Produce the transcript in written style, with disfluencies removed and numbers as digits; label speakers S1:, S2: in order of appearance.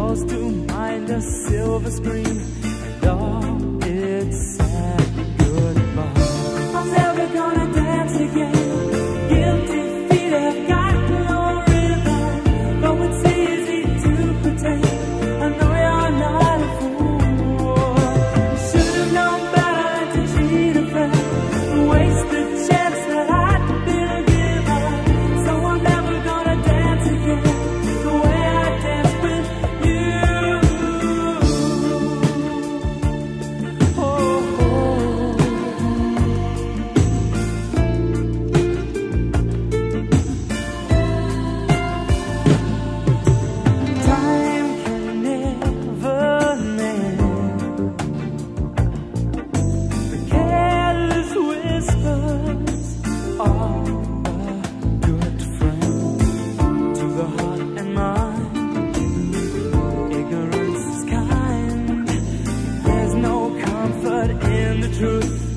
S1: calls to mind a silver screen, and all its sad goodbye. I'm never gonna dance again. Guilty feet have got no rhythm, though it's easy to pretend. I know you're not a fool. Should have known better to cheat a friend, waste the chance that I'd been given. So I'm never gonna dance again the way I danced with you. Oh, time can never mend the careless whispers of a good friend. To the heart and mind, ignorance is kind. There's no comfort in the truth.